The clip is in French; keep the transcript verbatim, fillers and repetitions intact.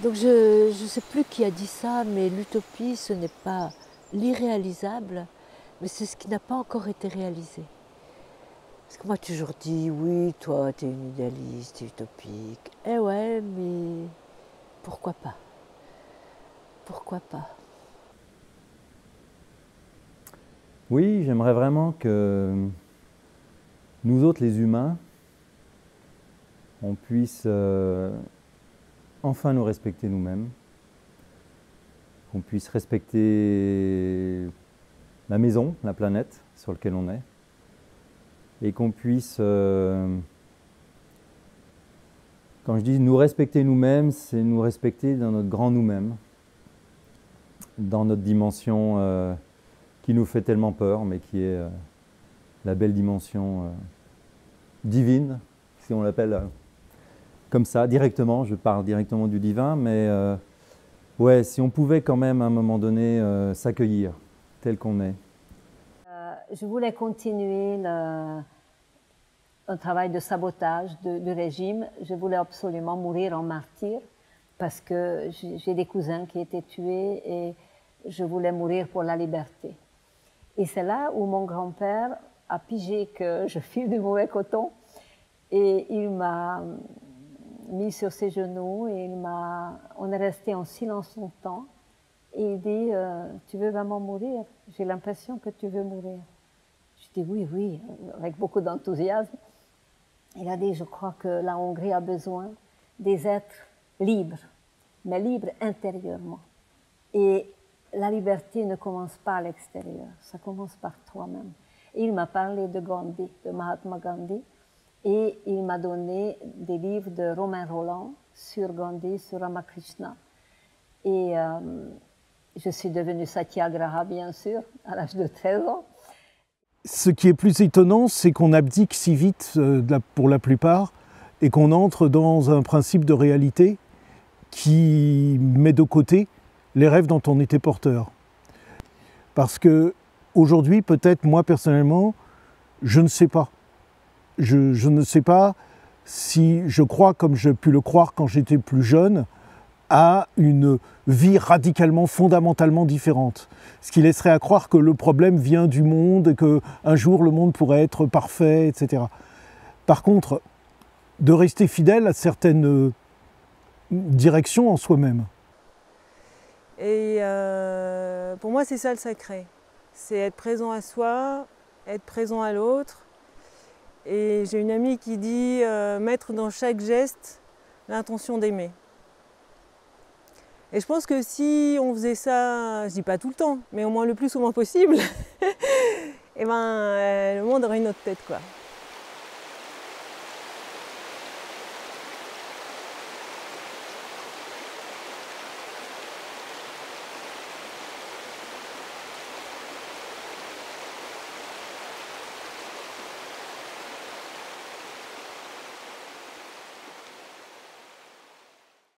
Donc je ne sais plus qui a dit ça, mais l'utopie, ce n'est pas l'irréalisable, mais c'est ce qui n'a pas encore été réalisé. Parce que moi, j'ai toujours dit, oui, toi, tu es une idéaliste, tu es utopique. Eh ouais, mais pourquoi pas? Pourquoi pas? Oui, j'aimerais vraiment que nous autres, les humains, on puisse euh, enfin nous respecter nous-mêmes, qu'on puisse respecter la maison, la planète sur laquelle on est, et qu'on puisse, euh, quand je dis nous respecter nous-mêmes, c'est nous respecter dans notre grand nous-mêmes, dans notre dimension euh, qui nous fait tellement peur, mais qui est euh, la belle dimension euh, divine, si on l'appelle euh, comme ça, directement. Je parle directement du divin, mais euh, ouais, si on pouvait quand même à un moment donné euh, s'accueillir tel qu'on est. Euh, je voulais continuer le, un travail de sabotage de, du régime. Je voulais absolument mourir en martyr parce que j'ai des cousins qui étaient tués et je voulais mourir pour la liberté. Et c'est là où mon grand-père a pigé que je file du mauvais coton et il m'a mis sur ses genoux et il m'a, on est resté en silence longtemps et il dit euh, « Tu veux vraiment mourir? J'ai l'impression que tu veux mourir. » Je dis « Oui, oui », avec beaucoup d'enthousiasme. Il a dit « Je crois que la Hongrie a besoin des êtres libres, mais libres intérieurement. Et la liberté ne commence pas à l'extérieur, ça commence par toi-même. » Et il m'a parlé de Gandhi, de Mahatma Gandhi, et il m'a donné des livres de Romain Rolland sur Gandhi, sur Ramakrishna. Et euh, je suis devenue Satyagraha, bien sûr, à l'âge de treize ans. Ce qui est plus étonnant, c'est qu'on abdique si vite, euh, pour la plupart, et qu'on entre dans un principe de réalité qui met de côté les rêves dont on était porteur. Parce que aujourd'hui, peut-être moi personnellement, je ne sais pas. Je, je ne sais pas si je crois, comme j'ai pu le croire quand j'étais plus jeune, à une vie radicalement, fondamentalement différente. Ce qui laisserait à croire que le problème vient du monde et qu'un jour le monde pourrait être parfait, et cetera. Par contre, de rester fidèle à certaines directions en soi-même. Et euh, pour moi, c'est ça le sacré. C'est être présent à soi, être présent à l'autre. Et j'ai une amie qui dit euh, mettre dans chaque geste l'intention d'aimer. Et je pense que si on faisait ça, je dis pas tout le temps, mais au moins le plus souvent possible, et ben, euh, le monde aurait une autre tête, quoi.